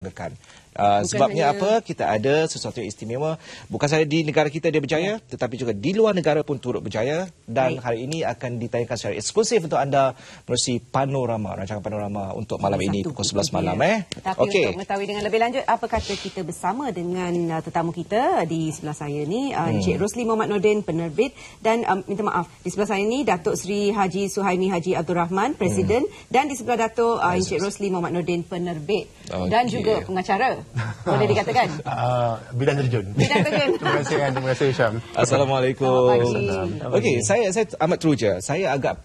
dibanggakan. Sebabnya apa? Kita ada sesuatu yang istimewa. Bukan sahaja di negara kita dia berjaya, tetapi juga di luar negara pun turut berjaya. Dan hari ini akan ditayangkan secara eksklusif untuk anda melalui panorama, rancangan panorama untuk malam ini pukul 11 malam. Tapi untuk mengetahui dengan lebih lanjut, apa kata kita bersama dengan tetamu kita di sebelah saya ni, Encik Rosli Mohamed Nordin, penerbit, dan minta maaf, di sebelah saya ni Datuk Seri Haji Suhaimi Haji Abdul Rahman, Presiden, dan di sebelah Datuk Encik Rosli Mohamed Nordin, penerbit, dan juga pengacara. Boleh dikatakan? Bidang terjun. Bidang terjun. Terima kasih Ann, terima kasih Syam. Assalamualaikum. Okey, saya amat teruja. Saya agak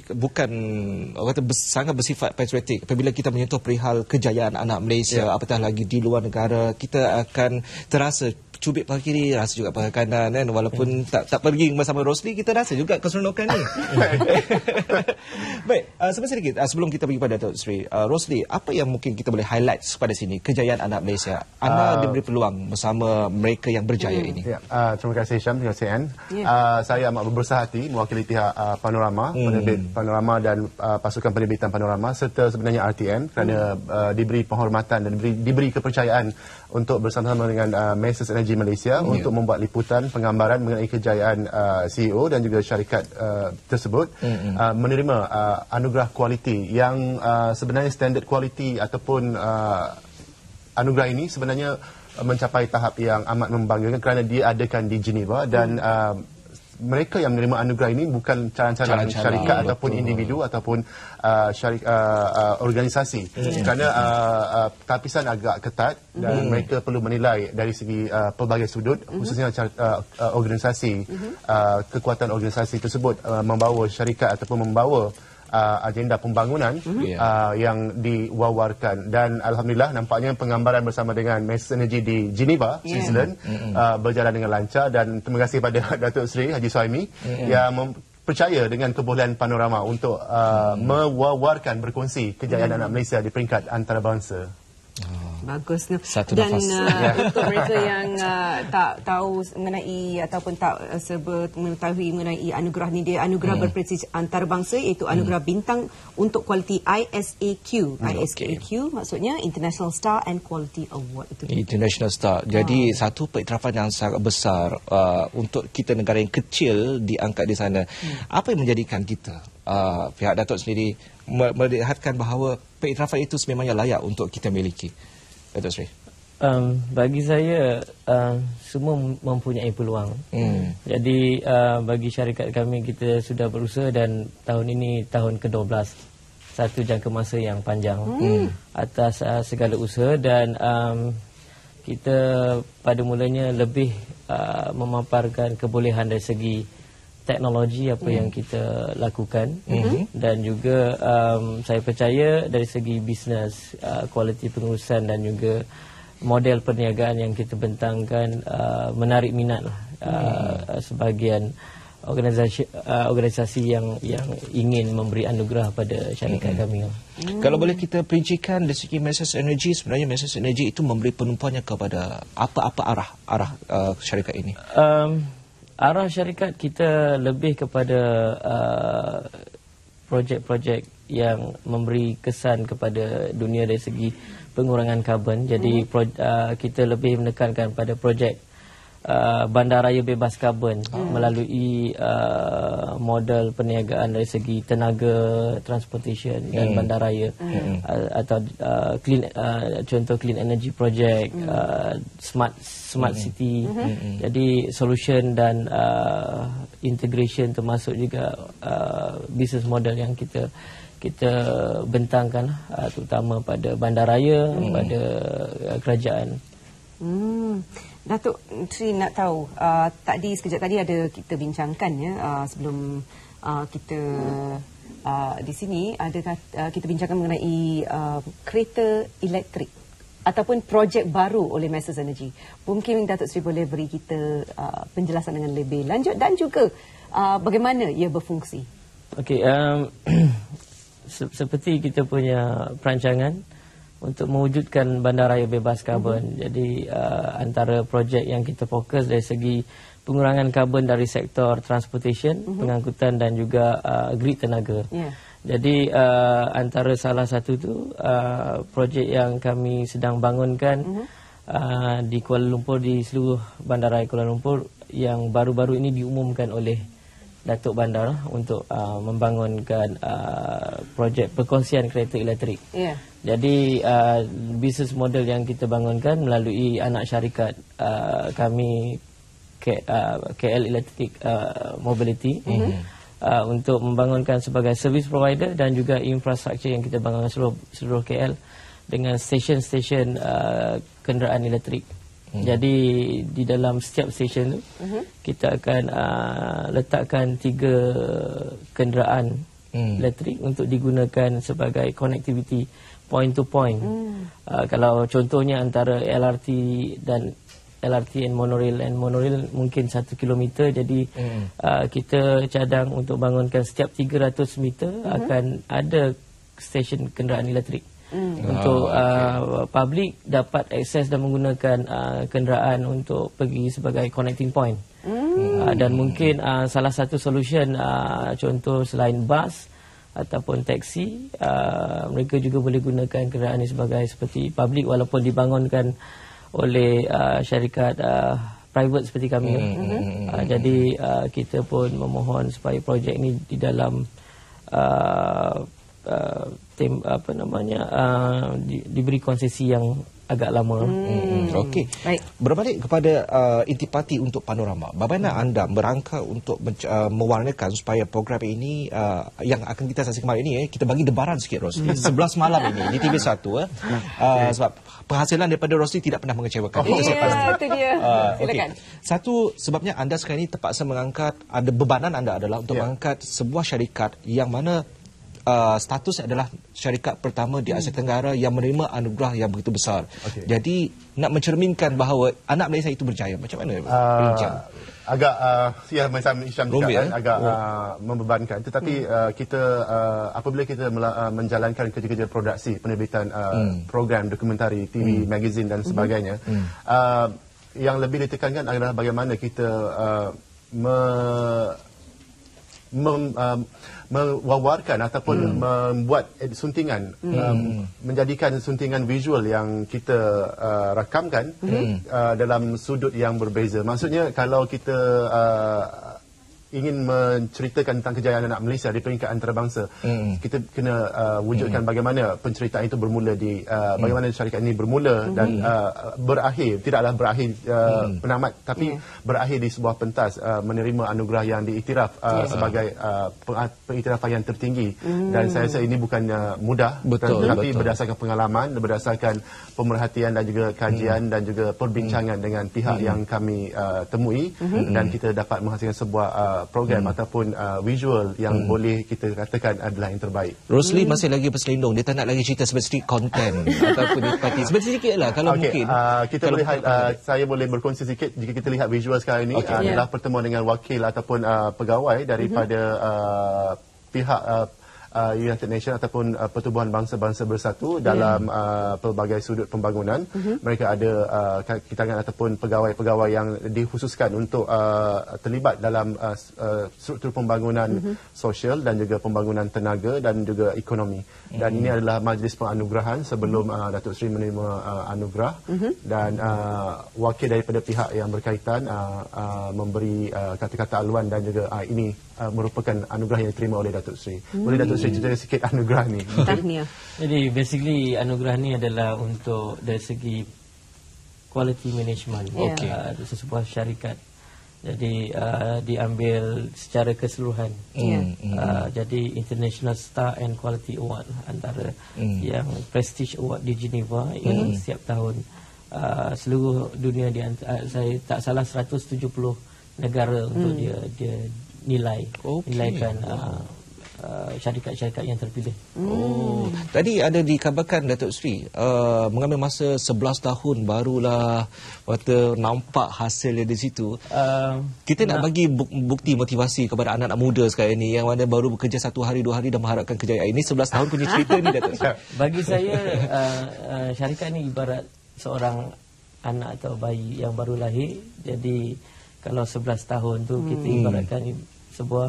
sangat bersifat patriotik apabila kita menyentuh perihal kejayaan anak Malaysia, apatah lagi di luar negara, kita akan terasa cubit pakai kiri, rasa juga pakai kanan kan, walaupun tak pergi bersama Rosli, kita rasa juga keseronokan ni. Baik, sedikit sebelum kita pergi pada Datuk Seri Rosli, apa yang mungkin kita boleh highlight pada sini kejayaan anak Malaysia? Anda diberi peluang bersama mereka yang berjaya ini. Terima kasih Syam, terima kasih Ann. Saya amat berbesar hati mewakili pihak Panorama, penerbit Panorama dan pasukan penerbitan Panorama, serta sebenarnya RTN kerana diberi penghormatan dan diberi kepercayaan untuk bersama-sama dengan Masses Energy Malaysia untuk membuat liputan penggambaran mengenai kejayaan CEO dan juga syarikat tersebut, menerima anugerah kualiti yang sebenarnya standard kualiti ataupun anugerah ini sebenarnya mencapai tahap yang amat membanggakan kerana dia adakan di Geneva dan mereka yang menerima anugerah ini bukan calon-calon syarikat ataupun individu ataupun organisasi, kerana tapisan agak ketat dan mereka perlu menilai dari segi pelbagai sudut, khususnya organisasi, kekuatan organisasi tersebut membawa syarikat ataupun membawa agenda pembangunan yang diwawarkan. Dan alhamdulillah nampaknya penggambaran bersama dengan Masses Energy di Geneva, Switzerland berjalan dengan lancar, dan terima kasih pada Datuk Seri Haji Suhaimi yang percaya dengan kebolehan Panorama untuk mewawarkan, berkongsi kejayaan anak Malaysia di peringkat antarabangsa. Bagus. Dan untuk mereka yang tak tahu mengenai ataupun tak mengetahui mengenai anugerah ni, dia anugerah berprestij antarabangsa, iaitu anugerah bintang untuk kualiti ISAQ. ISAQ maksudnya International Star and Quality Award. International Star. Jadi satu pengiktirafan yang sangat besar untuk kita negara yang kecil diangkat di sana. Apa yang menjadikan kita pihak Datuk sendiri melihatkan bahawa pengiktirafan itu sememangnya layak untuk kita miliki? Datuk Seri. Bagi saya semua mempunyai peluang. Jadi bagi syarikat kami, kita sudah berusaha dan tahun ini tahun ke-12, satu jangka masa yang panjang atas segala usaha, dan kita pada mulanya lebih memaparkan kebolehan dari segi teknologi apa yang kita lakukan, dan juga saya percaya dari segi bisnes, kualiti pengurusan dan juga model perniagaan yang kita bentangkan menarik minat sebahagian organisasi yang ingin memberi anugerah pada syarikat kami. Kalau boleh kita perincikan dari segi Masses Energy, sebenarnya Masses Energy itu memberi penumpuannya kepada apa-apa arah syarikat ini? Arah syarikat kita lebih kepada projek-projek yang memberi kesan kepada dunia dari segi pengurangan karbon. Jadi kita lebih menekankan pada projek bandaraya bebas karbon melalui model perniagaan dari segi tenaga, transportation dan bandaraya, atau contoh clean energy project, smart city. Jadi solution dan integration termasuk juga business model yang kita bentangkan, terutama pada bandaraya, pada kerajaan. Datuk Seri nak tahu, sekejap tadi ada kita bincangkan sebelum kita di sini kita bincangkan mengenai kereta elektrik ataupun projek baru oleh Masses Energy. Mungkin Datuk Seri boleh beri kita penjelasan dengan lebih lanjut dan juga bagaimana ia berfungsi. Okey, seperti kita punya perancangan untuk mewujudkan bandaraya bebas karbon. Jadi antara projek yang kita fokus dari segi pengurangan karbon dari sektor transportation, pengangkutan dan juga grid tenaga. Jadi antara salah satu tu projek yang kami sedang bangunkan di Kuala Lumpur, di seluruh bandaraya Kuala Lumpur, yang baru-baru ini diumumkan oleh Datuk Bandar untuk membangunkan projek perkongsian kereta elektrik. Yeah. Jadi bisnes model yang kita bangunkan melalui anak syarikat kami KL Electric Mobility untuk membangunkan sebagai service provider dan juga infrastruktur yang kita bangunkan seluruh KL dengan stesen-stesen kenderaan elektrik. Jadi di dalam setiap stesen tu kita akan letakkan 3 kenderaan elektrik untuk digunakan sebagai connectivity point to point. Kalau contohnya antara LRT and monorail mungkin 1 kilometer, jadi kita cadang untuk bangunkan setiap 300 meter akan ada stesen kenderaan elektrik untuk public dapat akses dan menggunakan kenderaan untuk pergi sebagai connecting point. Dan mungkin salah satu solution contoh selain bas ataupun taksi, mereka juga boleh gunakan kenderaan ini sebagai seperti public walaupun dibangunkan oleh syarikat private seperti kami. Jadi kita pun memohon supaya projek ini di dalam diberi konsesi yang agak lama. Okey. Berbalik kepada intipati untuk Panorama, bagaimana anda merangka untuk mewarnakan supaya program ini yang akan kita saksikan malam ini, kita bagi debaran sikit Rosli. 11 malam ini di TV1 sebab penghasilan daripada Rosli tidak pernah mengecewakan. Itu dia. Silakan. Satu, sebabnya anda sekarang ini terpaksa mengangkat, ada bebanan anda adalah untuk mengangkat sebuah syarikat yang mana statusnya adalah syarikat pertama di Asia Tenggara yang menerima anugerah yang begitu besar. Jadi nak mencerminkan bahawa anak Malaysia itu berjaya. Macam mana bincang? Agak ya macam Hisham cakap agak membebankan, tetapi kita apabila kita menjalankan kerja-kerja produksi penerbitan program dokumentari, TV, magazine dan sebagainya, yang lebih ditekankan adalah bagaimana kita mewawarkan ataupun membuat suntingan, menjadikan suntingan visual yang kita rakamkan dalam sudut yang berbeza. Maksudnya kalau kita ingin menceritakan tentang kejayaan anak Malaysia di peringkat antarabangsa, kita kena wujudkan bagaimana penceritaan itu bermula di bagaimana syarikat ini bermula dan berakhir, tidaklah berakhir penamat, tapi berakhir di sebuah pentas menerima anugerah yang diiktiraf sebagai pengiktirafan yang tertinggi. Dan saya rasa ini bukannya mudah, tetapi berdasarkan pengalaman, berdasarkan pemerhatian dan juga kajian dan juga perbincangan dengan pihak yang kami temui, dan kita dapat menghasilkan sebuah program ataupun visual yang boleh kita katakan adalah yang terbaik. Rosli masih lagi berselindung, dia tak nak lagi cerita sedikit konten ataupun nikmati sedikit lah kalau mungkin. Kita melihat, saya boleh berkongsi sedikit. Jika kita lihat visual sekarang ini adalah pertemuan dengan wakil ataupun pegawai daripada pihak United Nations ataupun Pertubuhan Bangsa-Bangsa Bersatu dalam pelbagai sudut pembangunan. Mereka ada kalangan ataupun pegawai-pegawai yang dikhususkan untuk terlibat dalam struktur pembangunan sosial dan juga pembangunan tenaga dan juga ekonomi. Dan ini adalah majlis penganugerahan sebelum Datuk Seri menerima anugerah, dan wakil daripada pihak yang berkaitan memberi kata-kata aluan dan juga ini merupakan anugerah yang diterima oleh Datuk Seri. Boleh Datuk Seri cerita sikit anugerah ni? Jadi basically anugerah ni adalah untuk dari segi quality management sesebuah syarikat. Jadi diambil secara keseluruhan. Jadi International Star and Quality Award antara yang Prestige Award di Geneva yang setiap tahun seluruh dunia saya tak salah 170 negara untuk dia nilaikan syarikat-syarikat yang terpilih. Tadi ada dikabarkan Datuk Seri mengambil masa 11 tahun barulah waktu nampak hasilnya di situ. Kita nak bagi bukti motivasi kepada anak-anak muda sekarang ini yang mana baru bekerja 1 hari 2 hari dan mengharapkan kejayaan. Ini 11 tahun punya cerita ni Datuk Seri. Bagi saya syarikat ni ibarat seorang anak atau bayi yang baru lahir. Jadi kalau 11 tahun tu kita ibaratkan sebuah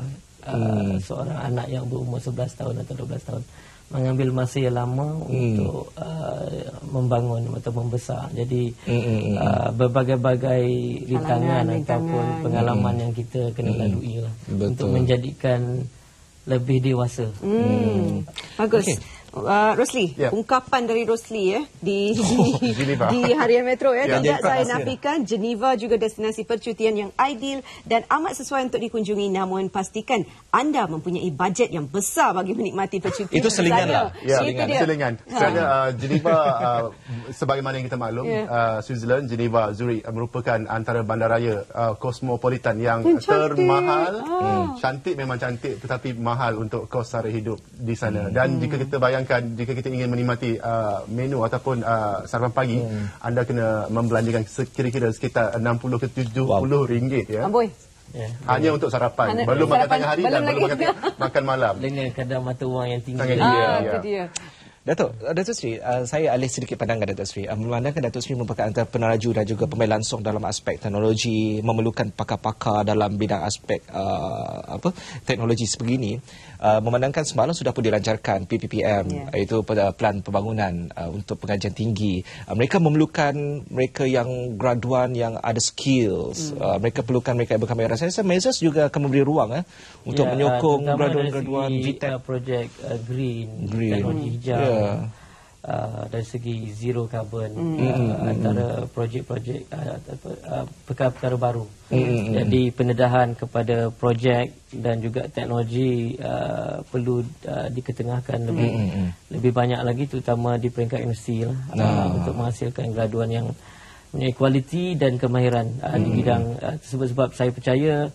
seorang anak yang berumur 11 tahun atau 12 tahun mengambil masa yang lama untuk membangun atau membesar. Jadi berbagai-bagai rintangan ataupun pengalaman yang kita kena lalui lah untuk menjadikan lebih dewasa. Bagus. Rosli, ungkapan dari Rosli di Harian Metro tidak saya nafikan Geneva juga destinasi percutian yang ideal dan amat sesuai untuk dikunjungi, namun pastikan anda mempunyai bajet yang besar bagi menikmati percutian. Itu selingan lah. Selingan. Kerana Geneva sebagaimana yang kita maklum, Switzerland, Geneva, Zurich merupakan antara bandaraya kosmopolitan yang termahal. Cantik memang cantik, tetapi mahal untuk kos sara hidup di sana. Dan jika kita bayangkan, jika kita ingin menikmati menu ataupun sarapan pagi, anda kena membelanjakan kira-kira sekitar 60 ke 70 ringgit ya. Amboi. Hanya untuk sarapan. Belum makan tengah hari dan belum makan malam. Dengan kadar mata wang yang tinggi. Itu dia. Datuk Sri, saya alih sedikit pandangan Datuk Sri. Memandangkan Datuk Sri merupakan antara peneraju dan juga pemain langsung dalam aspek teknologi, memerlukan pakar-pakar dalam bidang aspek teknologi sebegini. Memandangkan semalam sudah pun dilancarkan PPPM, iaitu Pelan Pembangunan untuk pengajian tinggi. Mereka memerlukan mereka yang graduan yang ada skills. Mereka perlukan mereka yang berkamera. Saya rasa Mezas juga akan memberi ruang untuk menyokong graduan-graduan VTech. Projek green, teknologi hijau. Dari segi zero carbon, antara projek-projek perkara-perkara baru. Jadi pendedahan kepada projek dan juga teknologi perlu diketengahkan lebih banyak lagi, terutama di peringkat universiti untuk menghasilkan graduan yang mempunyai kualiti dan kemahiran di bidang tersebut. Sebab saya percaya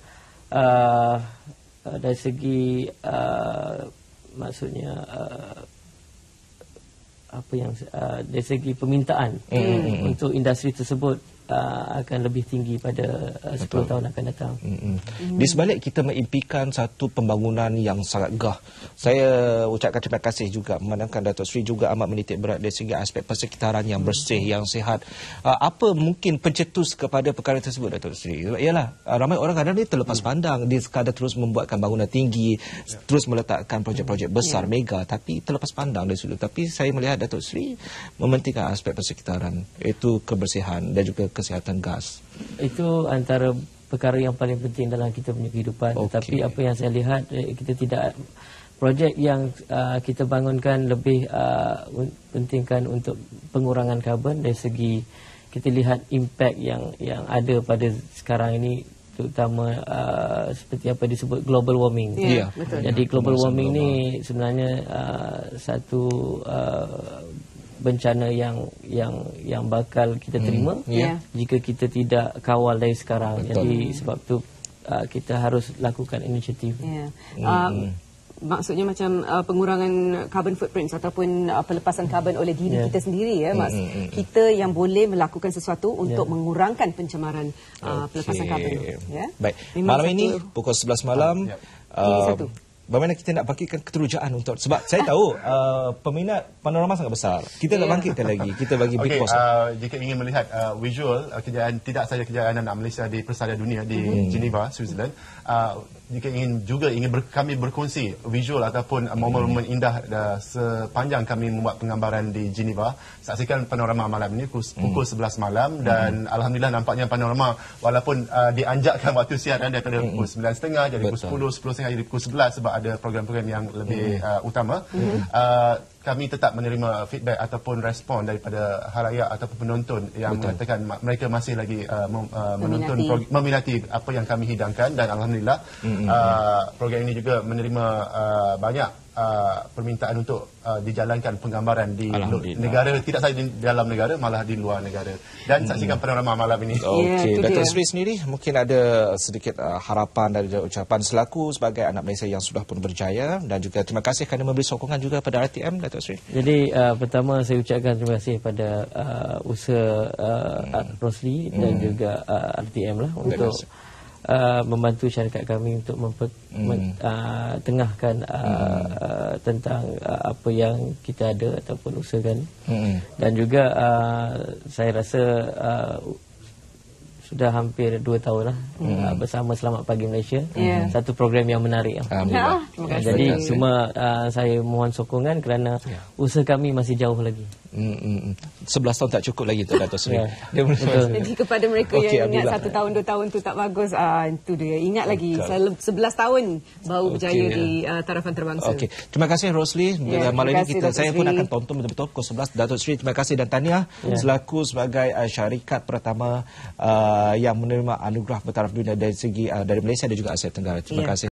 dari segi maksudnya dari segi permintaan untuk industri tersebut akan lebih tinggi pada 10 tahun akan datang. Di sebalik kita mengimpikan satu pembangunan yang sangat gah, saya ucapkan terima kasih juga memandangkan Datuk Sri juga amat menitik berat dari segi aspek persekitaran yang bersih, yang sihat. Apa mungkin pencetus kepada perkara tersebut Datuk Sri? Ialah ramai orang kadang dia terlepas pandang, dia sekadar terus membuatkan bangunan tinggi, terus meletakkan projek-projek besar, mega, tapi terlepas pandang dari situ. Tapi saya melihat Datuk Sri mementingkan aspek persekitaran, iaitu kebersihan dan juga kesihatan gas. Itu antara perkara yang paling penting dalam kita punya kehidupan. Tetapi apa yang saya lihat, kita tidak, projek yang kita bangunkan lebih pentingkan untuk pengurangan karbon. Dari segi kita lihat impak yang ada pada sekarang ini, terutama seperti apa disebut global warming. Jadi global warming ni sebenarnya satu bencana yang bakal kita terima jika kita tidak kawal dari sekarang. Jadi sebab tu kita harus lakukan inisiatif. Maksudnya macam pengurangan carbon footprint ataupun pelepasan karbon oleh diri kita sendiri kita yang boleh melakukan sesuatu untuk mengurangkan pencemaran pelepasan karbon. Baik. Malam ini pukul 11 malam bagaimana kita nak bangkitkan keterujaan untuk, sebab saya tahu peminat panorama sangat besar. Kita nak bangkitkan lagi. Kita bagi big post. Jika ingin melihat visual kejayaan, tidak saja kejayaan anak Malaysia di Persada Dunia di Geneva, Switzerland, jika kami berkongsi visual ataupun momen-momen indah sepanjang kami membuat penggambaran di Geneva, saksikan panorama malam ini pukul 11 malam dan alhamdulillah nampaknya panorama walaupun dianjakkan waktu siaran daripada pukul 9.30 jadi pukul 10, 10.30 jadi pukul 11 sebab ada program-program yang lebih utama. Kami tetap menerima feedback ataupun respon daripada halayak ataupun penonton yang mengatakan mereka masih lagi meminati apa yang kami hidangkan dan alhamdulillah program ini juga menerima banyak permintaan untuk dijalankan penggambaran di negara, tidak sahaja di dalam negara, malah di luar negara. Dan saksikan panorama malam ini. Datuk Sri sendiri mungkin ada sedikit harapan dan ucapan selaku sebagai anak Malaysia yang sudah pun berjaya, dan juga terima kasih kerana memberi sokongan juga pada RTM, Datuk Sri. Jadi pertama saya ucapkan terima kasih pada usaha Rosli dan juga RTM lah untuk membantu syarikat kami untuk tengahkan tentang apa yang kita ada ataupun usahakan. Dan juga saya rasa sudah hampir 2 tahun lah bersama Selamat Pagi Malaysia. Satu program yang menarik. Alhamdulillah. Jadi cuma saya mohon sokongan kerana usaha kami masih jauh lagi. 11 tahun tak cukup lagi untuk Dato' Sri. Jadi kepada mereka yang ingat 1 tahun 2 tahun tu tak bagus, itu dia ingat lagi 11 tahun baru berjaya di taraf antarabangsa. Okey, terima kasih Rosli. Malam ini saya pun akan tonton betul-betul pukul 11. Dato' Sri, terima kasih dan tahniah selaku sebagai syarikat pertama yang menerima anugerah bertaraf dunia dari segi dari Malaysia dan juga Asia Tenggara. Terima kasih.